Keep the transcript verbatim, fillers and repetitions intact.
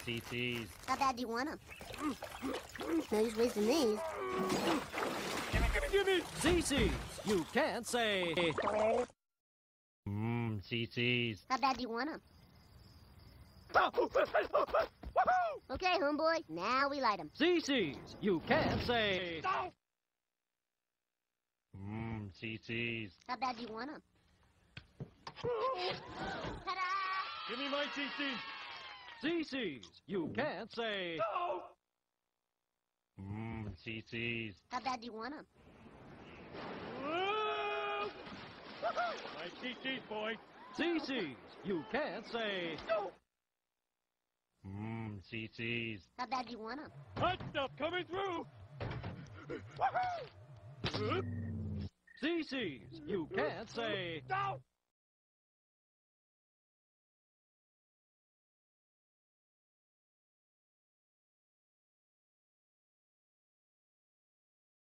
C Cs. How bad do you want them? No use wasting these. Gimme, gimme, gimme! C Cs, you can't say. Mmm, C Cs. How bad do you want them? Okay, homeboy, now we light them. C Cs, you can't say. Mmm, C Cs. How bad do you want them? Ta-da! Give me my C C! C Cs, you can't say. Mmm, C Cs. How bad do you want them? My C Cs, boy! C Cs, you can't say. Mmm, C Cs. How bad do you want them? Hot stuff coming through! C Cs, you can't say. No!